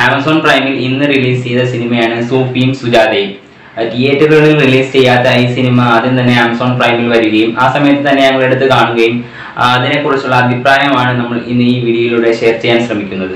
Amazon പ്രൈമിൽ ഇന്ന് release ചെയ്ത സിനിമയാണ് സൂഫിയും സുജാതയും. തിയേറ്ററുകളിൽ റിലീസ് ചെയ്യാത്ത ഈ സിനിമ ആദ്യം തന്നെ ആമസോൺ പ്രൈമിൽ വരികയും ആ സമയത്ത് തന്നെ ഞങ്ങൾ എടുത്ത് കാണുകയും അതിനെക്കുറിച്ചുള്ള അഭിപ്രായമാണ് നമ്മൾ ഇന്ന് ഈ വീഡിയോയിലൂടെ ഷെയർ ചെയ്യാൻ ശ്രമിക്കുന്നത്.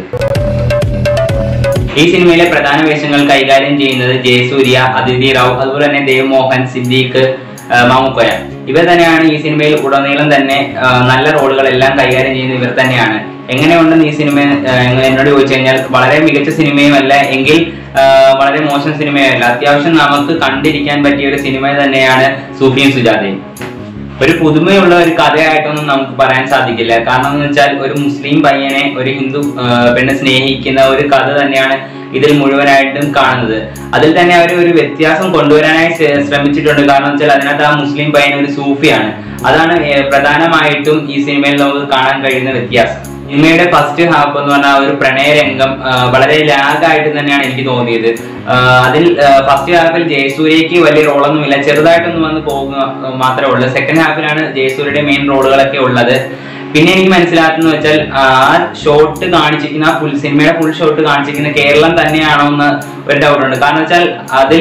ഈ സിനിമയിലെ പ്രധാന വേഷങ്ങൾ കൈകാര്യം ചെയ്യുന്നത് ജയസൂര്യ, അതിഥി റാവ്, അതുപോലെ തന്നെ ദേവ് മോഹൻ, സിദ്ദീഖ്, മാമുക്കോയ ഇവർ തന്നെയാണ്. ഈ സിനിമയിൽ ഉടനീളം തന്നെ നല്ല റോളുകളെല്ലാം കൈകാര്യം ചെയ്യുന്ന ഇവർ തന്നെയാണ്. എങ്ങനെയുണ്ടെന്ന് ഈ സിനിമ എന്നോട് ചോദിച്ചു കഴിഞ്ഞാൽ വളരെ മികച്ച സിനിമയുമല്ല, എങ്കിൽ വളരെ മോശം സിനിമയല്ല. അത്യാവശ്യം നമുക്ക് കണ്ടിരിക്കാൻ പറ്റിയ ഒരു സിനിമ തന്നെയാണ് സൂഫിയും സുജാതയും. ഒരു പുതുമയുള്ള ഒരു കഥയായിട്ടൊന്നും നമുക്ക് പറയാൻ സാധിക്കില്ല. കാരണം എന്ന് വെച്ചാൽ ഒരു മുസ്ലിം പയ്യനെ ഒരു ഹിന്ദു പെണ്ണ് സ്നേഹിക്കുന്ന ഒരു കഥ തന്നെയാണ് ഇതിൽ മുഴുവനായിട്ടും കാണുന്നത്. അതിൽ തന്നെ അവർ ഒരു വ്യത്യാസം കൊണ്ടുവരാനായി ശ്രമിച്ചിട്ടുണ്ട്. കാരണം വെച്ചാൽ അതിനകത്ത് ആ മുസ്ലിം പയ്യൻ ഒരു സൂഫിയാണ്. അതാണ് പ്രധാനമായിട്ടും ഈ സിനിമയിൽ നമുക്ക് കാണാൻ കഴിയുന്ന വ്യത്യാസം. സിനിമയുടെ ഫസ്റ്റ് ഹാഫ് എന്ന് പറഞ്ഞാൽ ഒരു പ്രണയരംഗം വളരെ ലാഗായിട്ട് തന്നെയാണ് എനിക്ക് തോന്നിയത്. അതിൽ ഫസ്റ്റ് ഹാഫിൽ ജയസൂര്യക്ക് വലിയ റോളൊന്നുമില്ല, ചെറുതായിട്ടൊന്നും വന്ന് പോകുക മാത്രമേ ഉള്ളൂ. സെക്കൻഡ് ഹാഫിലാണ് ജയസൂര്യയുടെ മെയിൻ റോളുകളൊക്കെ ഉള്ളത്. പിന്നെ എനിക്ക് മനസ്സിലാക്കുന്നത് വെച്ചാൽ ആ ഷോട്ട് കാണിച്ചിരിക്കുന്ന സിനിമയുടെ ഫുൾ ഷോട്ട് കാണിച്ചിരിക്കുന്ന കേരളം തന്നെയാണോ എന്ന് ഒരു ഡൗട്ട് ഉണ്ട്. കാരണം വെച്ചാൽ അതിൽ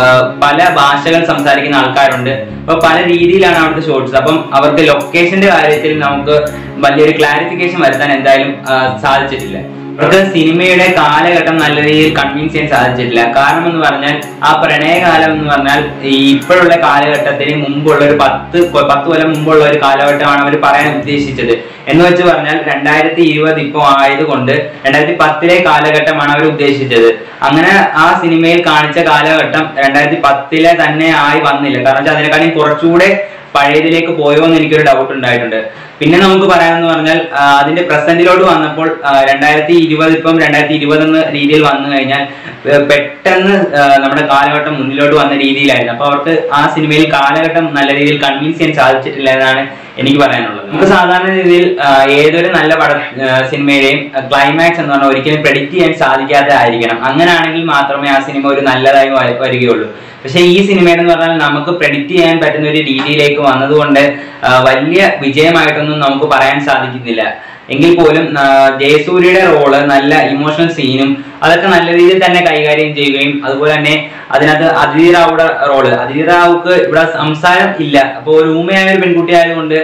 പല ഭാഷകൾ സംസാരിക്കുന്ന ആൾക്കാരുണ്ട്. അപ്പൊ പല രീതിയിലാണ് അവിടുത്തെ ഷോട്ട്സ്. അപ്പം അവർക്ക് ലൊക്കേഷന്റെ കാര്യത്തിൽ നമുക്ക് വലിയൊരു ക്ലാരിഫിക്കേഷൻ വരുത്താൻ എന്തായാലും സാധിച്ചിട്ടില്ല. അവർക്ക് സിനിമയുടെ കാലഘട്ടം നല്ല രീതിയിൽ കൺവിൻസ് ചെയ്യാൻ സാധിച്ചിട്ടില്ല. കാരണം എന്ന് പറഞ്ഞാൽ ആ പ്രണയകാലം എന്ന് പറഞ്ഞാൽ ഈ ഇപ്പോഴുള്ള കാലഘട്ടത്തിന് മുമ്പുള്ള ഒരു 10 കൊല്ലം മുമ്പുള്ള ഒരു കാലഘട്ടമാണ് അവർ പറയാൻ ഉദ്ദേശിച്ചത്. എന്ന് വെച്ച് പറഞ്ഞാൽ 2020 ഇപ്പോൾ ആയതുകൊണ്ട് 2010 കാലഘട്ടമാണ് അവർ ഉദ്ദേശിച്ചത്. അങ്ങനെ ആ സിനിമയിൽ കാണിച്ച കാലഘട്ടം 2010 തന്നെ ആയി വന്നില്ല. കാരണം വെച്ചാൽ അതിനെക്കാളും കുറച്ചുകൂടെ പഴയതിലേക്ക് പോയോ എന്ന് എനിക്കൊരു ഡൗട്ട് ഉണ്ടായിട്ടുണ്ട്. പിന്നെ നമുക്ക് പറയാമെന്ന് പറഞ്ഞാൽ അതിന്റെ പ്രസന്റിലോട്ട് വന്നപ്പോൾ 2020 ഇപ്പം 2020 എന്ന രീതിയിൽ വന്നു കഴിഞ്ഞാൽ പെട്ടെന്ന് നമ്മുടെ കാലഘട്ടം മുന്നിലോട്ട് വന്ന രീതിയിലായിരുന്നു. അപ്പൊ അവർക്ക് ആ സിനിമയിൽ കാലഘട്ടം നല്ല രീതിയിൽ കൺവിൻസ് ചെയ്യാൻ സാധിച്ചിട്ടില്ല എന്നാണ് എനിക്ക് പറയാനുള്ളത്. നമുക്ക് സാധാരണ രീതിയിൽ ഏതൊരു നല്ല സിനിമയുടെയും ക്ലൈമാക്സ് എന്ന് പറഞ്ഞാൽ ഒരിക്കലും പ്രെഡിക്റ്റ് ചെയ്യാൻ സാധിക്കാത്തതായിരിക്കണം. അങ്ങനെയാണെങ്കിൽ മാത്രമേ ആ സിനിമ ഒരു നല്ലതായി വരികയുള്ളൂ. പക്ഷെ ഈ സിനിമയെന്ന് പറഞ്ഞാൽ നമുക്ക് പ്രെഡിക്റ്റ് ചെയ്യാൻ പറ്റുന്ന ഒരു രീതിയിലേക്ക് വന്നതുകൊണ്ട് വലിയ വിജയമായിട്ടൊന്നും നമുക്ക് പറയാൻ സാധിക്കുന്നില്ല. എങ്കിൽ പോലും ജയസൂര്യയുടെ റോള് നല്ല ഇമോഷണൽ സീനും അതൊക്കെ നല്ല രീതിയിൽ തന്നെ കൈകാര്യം ചെയ്യുകയും അതുപോലെ തന്നെ അതിനകത്ത് അതിഥി റാവുടെ റോള്, അതിഥി റാവുക്ക് ഇവിടെ സംസാരം ഇല്ല. അപ്പോൾ ഒരു ഊമയായ ഒരു പെൺകുട്ടി ആയതുകൊണ്ട്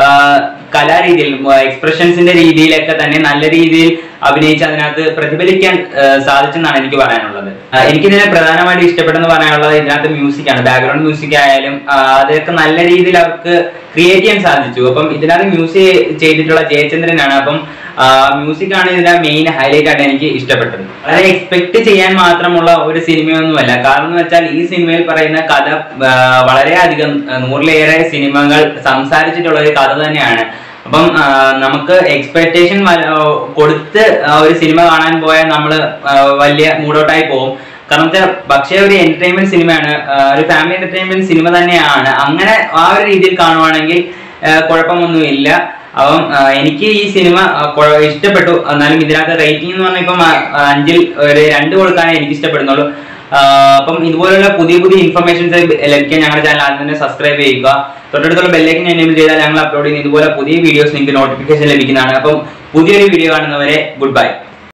കലാരീതിയിൽ എക്സ്പ്രഷൻസിന്റെ രീതിയിലൊക്കെ തന്നെ നല്ല രീതിയിൽ അഭിനയിച്ച് അതിനകത്ത് പ്രതിഫലിക്കാൻ സാധിച്ചെന്നാണ് എനിക്ക് പറയാനുള്ളത്. എനിക്കിതിനെ പ്രധാനമായിട്ട് ഇഷ്ടപ്പെട്ടെന്ന് പറയാനുള്ളത് ഇതിനകത്ത് മ്യൂസിക്കാണ്. ബാക്ക്ഗ്രൗണ്ട് മ്യൂസിക് ആയാലും അതൊക്കെ നല്ല രീതിയിൽ അവർക്ക് ക്രിയേറ്റ് ചെയ്യാൻ സാധിച്ചു. അപ്പം ഇതിനകത്ത് മ്യൂസിക് ചെയ്തിട്ടുള്ള ജയചന്ദ്രനാണ്. അപ്പം മ്യൂസിക് ആണ് ഇതിന്റെ മെയിൻ ഹൈലൈറ്റ് ആയിട്ട് എനിക്ക് ഇഷ്ടപ്പെട്ടത്. വളരെ എക്സ്പെക്ട് ചെയ്യാൻ മാത്രമുള്ള ഒരു സിനിമയൊന്നുമല്ല. കാരണം എന്ന് വെച്ചാൽ ഈ സിനിമയിൽ പറയുന്ന കഥ വളരെയധികം 100-ലേറെ സിനിമകൾ സംസാരിച്ചിട്ടുള്ള ഒരു കഥ തന്നെയാണ്. അപ്പം നമുക്ക് എക്സ്പെക്ടേഷൻ കൊടുത്ത് ഒരു സിനിമ കാണാൻ പോയാൽ നമ്മൾ വലിയ മൂഡൗട്ടായി പോകും. കാരണം വെച്ചാൽ പക്ഷേ ഒരു എന്റർടൈൻമെന്റ് സിനിമയാണ്, ഒരു ഫാമിലി എന്റർടൈൻമെന്റ് സിനിമ തന്നെയാണ്. അങ്ങനെ ആ ഒരു രീതിയിൽ കാണുവാണെങ്കിൽ കുഴപ്പമൊന്നുമില്ല. അപ്പം എനിക്ക് ഈ സിനിമ ഇഷ്ടപ്പെട്ടു. എന്നാലും ഇതിനകത്ത് റേറ്റിംഗ് എന്ന് പറഞ്ഞാൽ ഇപ്പം 5-ൽ ഒരു 2 കൊടുക്കാനേ എനിക്ക് ഇഷ്ടപ്പെടുന്നുള്ളൂ. അപ്പം ഇതുപോലുള്ള പുതിയ ഇൻഫർമേഷൻസ് ലഭിക്കാൻ ഞങ്ങളുടെ ചാനൽ ആദ്യം തന്നെ സബ്സ്ക്രൈബ് ചെയ്യുക. തൊട്ടടുത്തുള്ള ബെല്ലൈക്കൻ എനേബിൾ ചെയ്താൽ ഞങ്ങൾ അപ്ലോഡ് ചെയ്യുന്ന ഇതുപോലെ പുതിയ വീഡിയോസ് നിങ്ങൾക്ക് നോട്ടിഫിക്കേഷൻ ലഭിക്കുന്നതാണ്. അപ്പം പുതിയൊരു വീഡിയോ കാണുന്നവരെ ഗുഡ് ബൈ.